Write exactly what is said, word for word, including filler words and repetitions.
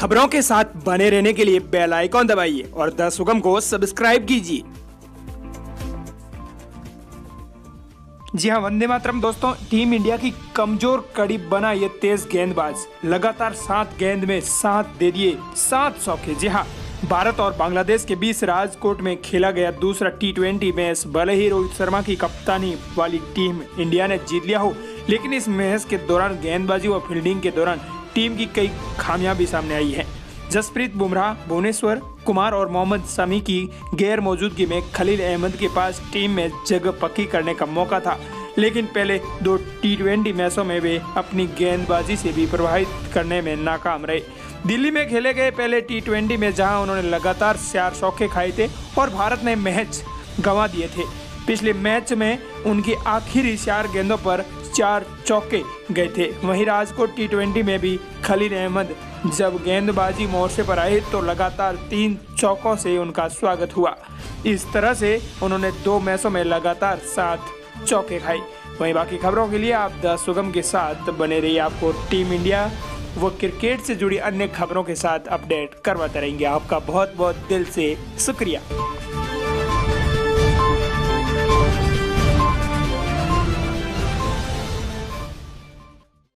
खबरों के साथ बने रहने के लिए बेल आइकॉन दबाइए और द सुगम को सब्सक्राइब कीजिए। जी हाँ, वंदे मातरम दोस्तों। टीम इंडिया की कमजोर कड़ी बना ये तेज गेंदबाज लगातार सात गेंद में सात दे दिए, सात सौके। जी हाँ, भारत और बांग्लादेश के बीच राजकोट में खेला गया दूसरा टी ट्वेंटी मैच भले ही रोहित शर्मा की कप्तानी वाली टीम इंडिया ने जीत लिया हो, लेकिन इस मैच के दौरान गेंदबाजी व फील्डिंग के दौरान टीम की कई खामियां भी सामने आई हैं। जसप्रीत बुमराह, भुवनेश्वर कुमार और मोहम्मद शमी की गैर मौजूदगी में खलील अहमद के पास टीम में जगह पक्की करने का मौका था, लेकिन पहले दो टी ट्वेंटी मैचों में वे अपनी गेंदबाजी से भी प्रभावित करने में नाकाम रहे। दिल्ली में खेले गए पहले टी ट्वेंटी में जहां उन्होंने लगातार चार सौके खाए थे और भारत ने मैच गंवा दिए थे। पिछले मैच में उनकी आखिरी चार गेंदों पर चार चौके गए थे। वहीं राजकोट टी ट्वेंटी में भी खलील अहमद जब गेंदबाजी मोर्चे पर आए तो लगातार तीन चौकों से उनका स्वागत हुआ। इस तरह से उन्होंने दो मैचों में लगातार सात चौके खाए। वहीं बाकी खबरों के लिए आप द सुगम के साथ बने रहिए। आपको टीम इंडिया व क्रिकेट से जुड़ी अन्य खबरों के साथ अपडेट करवाते रहेंगे। आपका बहुत बहुत दिल से शुक्रिया।